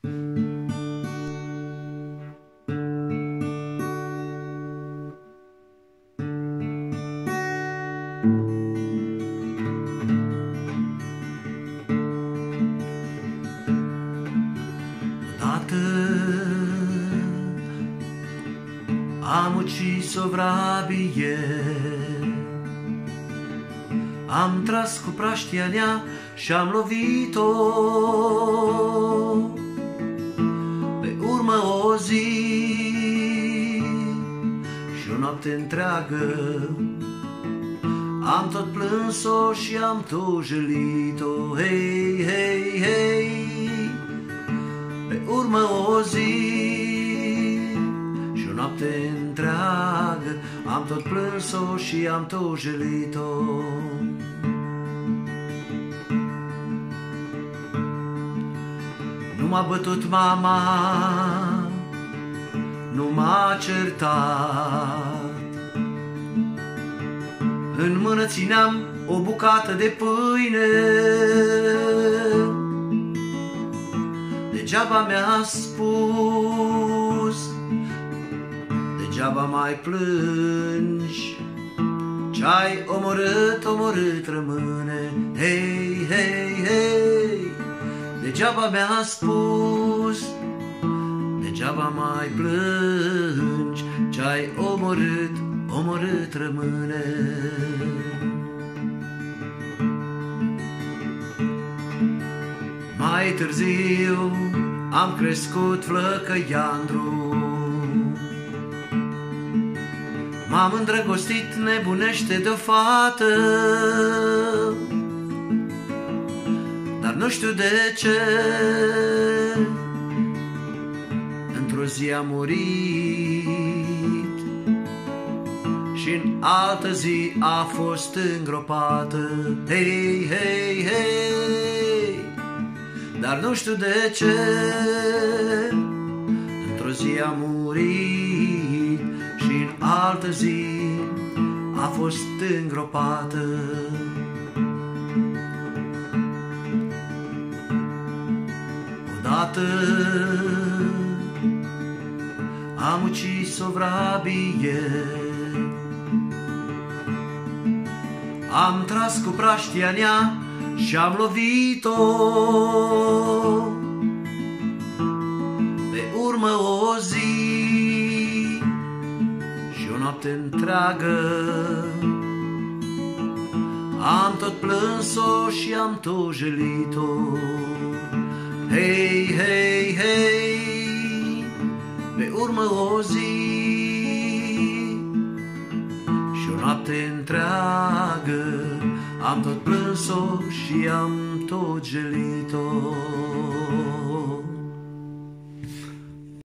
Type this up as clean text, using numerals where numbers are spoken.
Am ucis-o vrabie, am tras cu praștia nea și-am lovit-o. Pe urmă o zi și o noapte întreagă am tot plâns-o și am tot jălit-o. Hei, hei, hei. Pe urmă o zi și o noapte întreagă am tot plâns-o și am tot jălit-o. Nu m-a bătut mama, nu m-a certat, în mână țineam o bucată de pâine. Degeaba mi-a spus, degeaba mai plângi, ce-ai omorât, omorât rămâne. Hei, hei, hei. Degeaba mi-a spus, degeaba mai plângi, ce-ai omorât, omorât rămâne. Mai târziu am crescut flăcăiandru, m-am îndrăgostit nebunește de-o fată, dar nu știu de ce într-o zi a murit și în altă zi a fost îngropată. Hei, hei, hei. Dar nu știu de ce într-o zi a murit și în altă zi a fost îngropată. Odată am ucis o vrabie, am tras cu praștia nea și-am lovit-o. Pe urmă o zi și o noapte întreagă am tot plâns-o și am tot jălit-o. Hei, hei, hei. Pe urmă o zi și o noapte întreagă am tot plâns-o și am tot jălit-o.